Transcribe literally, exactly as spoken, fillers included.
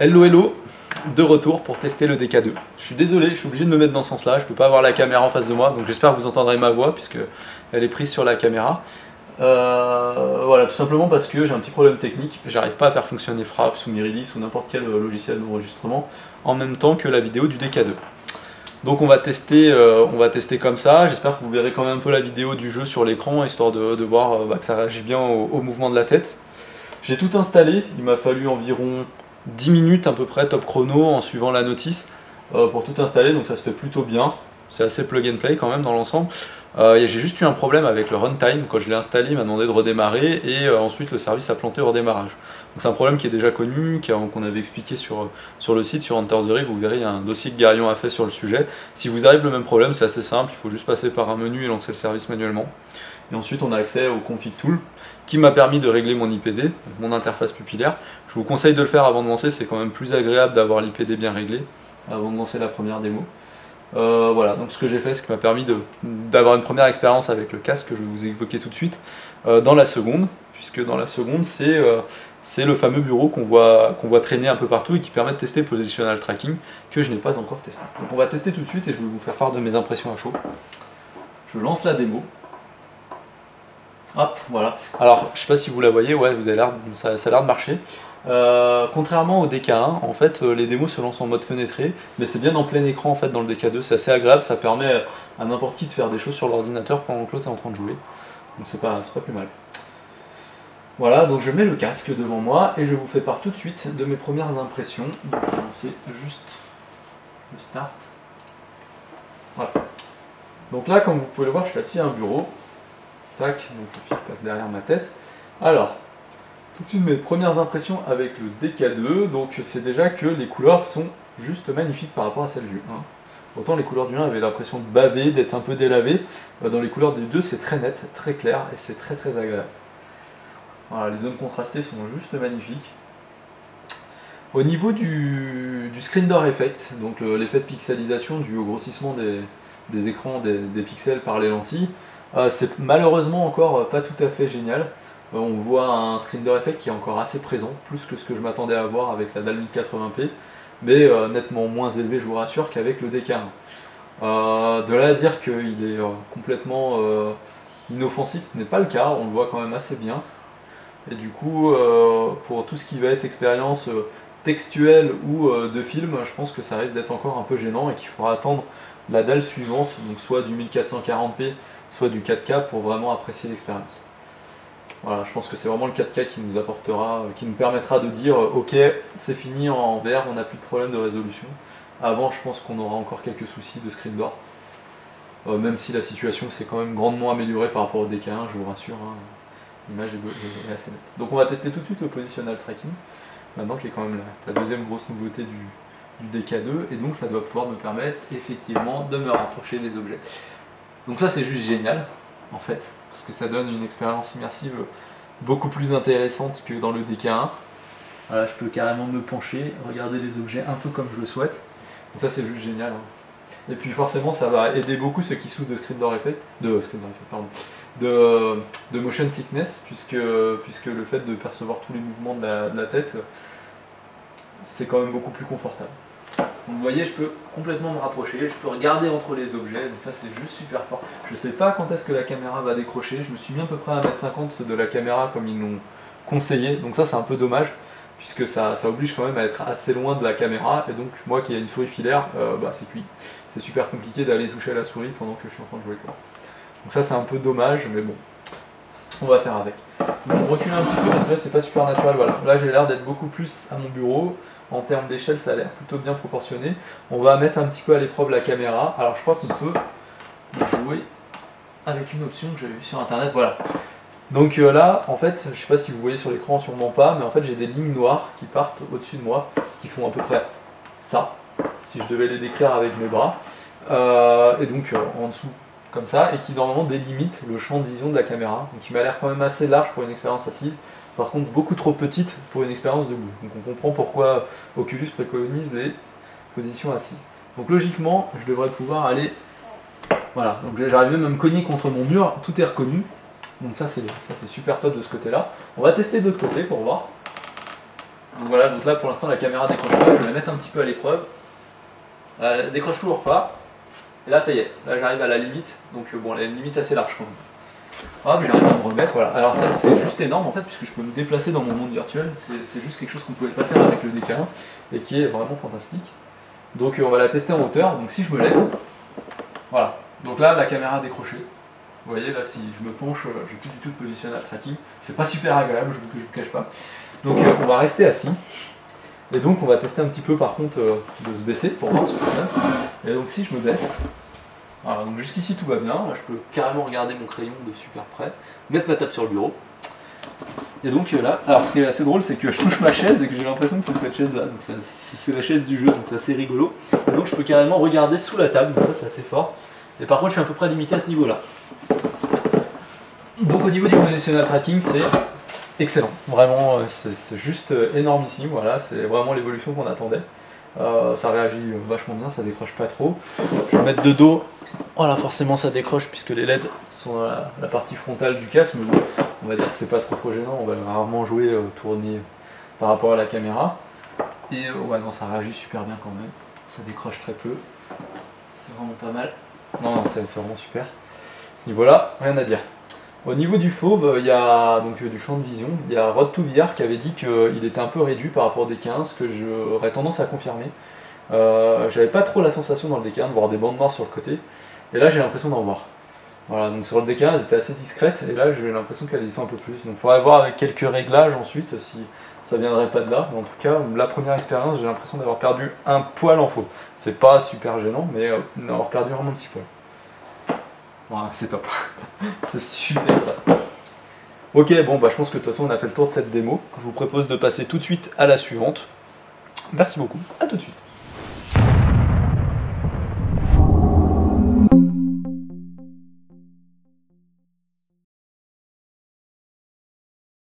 Hello hello, de retour pour tester le D K deux. Je suis désolé, je suis obligé de me mettre dans ce sens-là, je peux pas avoir la caméra en face de moi, donc j'espère que vous entendrez ma voix puisque elle est prise sur la caméra. Euh, voilà, tout simplement parce que j'ai un petit problème technique, j'arrive pas à faire fonctionner Fraps ou Myridis ou n'importe quel logiciel d'enregistrement en même temps que la vidéo du D K deux. Donc on va tester, euh, on va tester comme ça, j'espère que vous verrez quand même un peu la vidéo du jeu sur l'écran, histoire de, de voir euh, bah, que ça réagit bien au, au mouvement de la tête. J'ai tout installé, il m'a fallu environ dix minutes à peu près top chrono en suivant la notice euh, pour tout installer, donc ça se fait plutôt bien. C'est assez plug and play quand même dans l'ensemble. Euh, j'ai juste eu un problème avec le runtime, quand je l'ai installé il m'a demandé de redémarrer et euh, ensuite le service a planté au redémarrage. C'est un problème qui est déjà connu, qu'on avait expliqué sur, sur le site, sur Enter the Rift, vous verrez il y a un dossier que Garion a fait sur le sujet. Si vous arrive le même problème, c'est assez simple, il faut juste passer par un menu et lancer le service manuellement. Et ensuite on a accès au config tool qui m'a permis de régler mon I P D, mon interface pupillaire. Je vous conseille de le faire avant de lancer, c'est quand même plus agréable d'avoir l'I P D bien réglé avant de lancer la première démo. Euh, voilà, donc ce que j'ai fait, ce qui m'a permis d'avoir une première expérience avec le casque que je vais vous évoquer tout de suite euh, dans la seconde, puisque dans la seconde c'est euh, c'est le fameux bureau qu'on voit, qu'on voit traîner un peu partout et qui permet de tester le positional tracking que je n'ai pas encore testé. Donc on va tester tout de suite et je vais vous faire part de mes impressions à chaud. Je lance la démo. Hop, voilà. Alors, je sais pas si vous la voyez, ouais, vous avez l'air, ça, ça a l'air de marcher. Euh, contrairement au D K un, en fait, les démos se lancent en mode fenêtré, mais c'est bien en plein écran en fait dans le D K deux. C'est assez agréable, ça permet à n'importe qui de faire des choses sur l'ordinateur pendant que l'autre est en train de jouer. Donc c'est pas, c'est pas plus mal. Voilà, donc je mets le casque devant moi et je vous fais part tout de suite de mes premières impressions. Donc je vais lancer juste le start. Voilà. Donc là, comme vous pouvez le voir, je suis assis à un bureau. Tac, donc le fil passe derrière ma tête. Alors, tout de suite mes premières impressions avec le D K deux, donc c'est déjà que les couleurs sont juste magnifiques par rapport à celles du un. Autant les couleurs du un avaient l'impression de baver, d'être un peu délavées, dans les couleurs du deux c'est très net, très clair et c'est très très agréable. Voilà, les zones contrastées sont juste magnifiques. Au niveau du, du screen door effect, donc l'effet de pixelisation dû au grossissement des, des écrans, des, des pixels par les lentilles, Euh, c'est malheureusement encore pas tout à fait génial. Euh, on voit un screen door effect qui est encore assez présent, plus que ce que je m'attendais à voir avec la dalle mille quatre-vingts p, mais euh, nettement moins élevé, je vous rassure, qu'avec le D K un. Euh, de là à dire qu'il est euh, complètement euh, inoffensif, ce n'est pas le cas, on le voit quand même assez bien. Et du coup, euh, pour tout ce qui va être expérience euh, textuelle ou euh, de film, je pense que ça risque d'être encore un peu gênant et qu'il faudra attendre la dalle suivante, donc soit du mille quatre cent quarante p, soit du quatre K pour vraiment apprécier l'expérience. Voilà, je pense que c'est vraiment le quatre K qui nous apportera, qui nous permettra de dire ok, c'est fini en vert, on n'a plus de problème de résolution. Avant, je pense qu'on aura encore quelques soucis de screen door, euh, même si la situation s'est quand même grandement améliorée par rapport au D K un, je vous rassure, hein, l'image est, est assez nette. Donc on va tester tout de suite le positional tracking, maintenant qui est quand même la, la deuxième grosse nouveauté du, du D K deux, et donc ça doit pouvoir me permettre effectivement de me rapprocher des objets. Donc ça c'est juste génial en fait, parce que ça donne une expérience immersive beaucoup plus intéressante que dans le D K un. Voilà, je peux carrément me pencher, regarder les objets un peu comme je le souhaite. Donc ça c'est juste génial. Hein. Et puis forcément ça va aider beaucoup ceux qui souffrent de screen door effect, de screen door effect, pardon, de, de motion sickness, puisque, puisque le fait de percevoir tous les mouvements de la, de la tête, c'est quand même beaucoup plus confortable. Donc vous voyez, je peux complètement me rapprocher, je peux regarder entre les objets, donc ça c'est juste super fort. Je ne sais pas quand est-ce que la caméra va décrocher, je me suis mis à peu près à un mètre cinquante de la caméra comme ils l'ont conseillé, donc ça c'est un peu dommage, puisque ça, ça oblige quand même à être assez loin de la caméra, et donc moi qui ai une souris filaire, euh, bah, c'est cuit. C'est super compliqué d'aller toucher à la souris pendant que je suis en train de jouer, quoi. Donc ça c'est un peu dommage, mais bon, on va faire avec. Donc je recule un petit peu parce que là c'est pas super naturel, voilà. Là j'ai l'air d'être beaucoup plus à mon bureau. En termes d'échelle, ça a l'air plutôt bien proportionné. On va mettre un petit peu à l'épreuve la caméra. Alors je crois qu'on peut jouer avec une option que j'avais vue sur internet. Voilà. Donc euh, là, en fait, je ne sais pas si vous voyez sur l'écran, sûrement pas, mais en fait j'ai des lignes noires qui partent au-dessus de moi, qui font à peu près ça, si je devais les décrire avec mes bras. Euh, et donc euh, en dessous, comme ça, et qui normalement délimitent le champ de vision de la caméra. Donc il m'a l'air quand même assez large pour une expérience assise. Par contre beaucoup trop petite pour une expérience debout. Donc on comprend pourquoi Oculus préconise les positions assises. Donc logiquement, je devrais pouvoir aller... Voilà, donc j'arrive même à me cogner contre mon mur, tout est reconnu. Donc ça c'est super top de ce côté-là. On va tester de l'autre côté pour voir. Donc voilà, donc là pour l'instant la caméra décroche pas, je vais la mettre un petit peu à l'épreuve. Elle décroche toujours pas. Et là ça y est, là j'arrive à la limite, donc euh, bon, la limite assez large quand même. Hop, j'arrive à me remettre, voilà. Alors ça c'est juste énorme en fait, puisque je peux me déplacer dans mon monde virtuel, c'est juste quelque chose qu'on ne pouvait pas faire avec le D K un, et qui est vraiment fantastique. Donc euh, on va la tester en hauteur, donc si je me lève, voilà. Donc là la caméra a décroché. Vous voyez là, si je me penche, je n'ai plus du tout de positional tracking. C'est pas super agréable, je ne vous cache pas. Donc euh, on va rester assis. Et donc on va tester un petit peu par contre euh, de se baisser pour voir ce que ça donne. Et donc si je me baisse, voilà, donc jusqu'ici tout va bien. Là je peux carrément regarder mon crayon de super près, mettre ma table sur le bureau. Et donc euh, là, alors ce qui est assez drôle, c'est que je touche ma chaise et que j'ai l'impression que c'est cette chaise là. Donc c'est la chaise du jeu, donc c'est assez rigolo. Et donc je peux carrément regarder sous la table, donc ça c'est assez fort. Et par contre je suis à peu près limité à ce niveau là. Donc au niveau du positional tracking, c'est excellent. Vraiment, c'est juste énormissime. Voilà, c'est vraiment l'évolution qu'on attendait. Euh, ça réagit vachement bien, ça décroche pas trop. Je vais mettre de dos. Voilà, forcément ça décroche puisque les L E D sont à la, la partie frontale du casque. Mais bon, on va dire que c'est pas trop trop gênant. On va rarement jouer euh, tourner par rapport à la caméra. Et euh, ouais, non, ça réagit super bien quand même. Ça décroche très peu. C'est vraiment pas mal. Non, non, c'est vraiment super. À ce niveau-là, rien à dire. Au niveau du fauve, il y a donc du champ de vision, il y a Road to V R qui avait dit qu'il était un peu réduit par rapport au D K un, ce que j'aurais tendance à confirmer. Euh, J'avais pas trop la sensation dans le D K un de voir des bandes noires sur le côté, et là j'ai l'impression d'en voir. Voilà, donc sur le D K un elles étaient assez discrètes, et là j'ai l'impression qu'elles y sont un peu plus. Donc il faudrait voir avec quelques réglages ensuite si ça viendrait pas de là, mais en tout cas la première expérience j'ai l'impression d'avoir perdu un poil en fauve. C'est pas super gênant, mais euh, d'avoir perdu vraiment un petit poil. Voilà, c'est top. C'est super top. Ok, bon, bah, je pense que de toute façon, on a fait le tour de cette démo. Je vous propose de passer tout de suite à la suivante. Merci beaucoup, à tout de suite.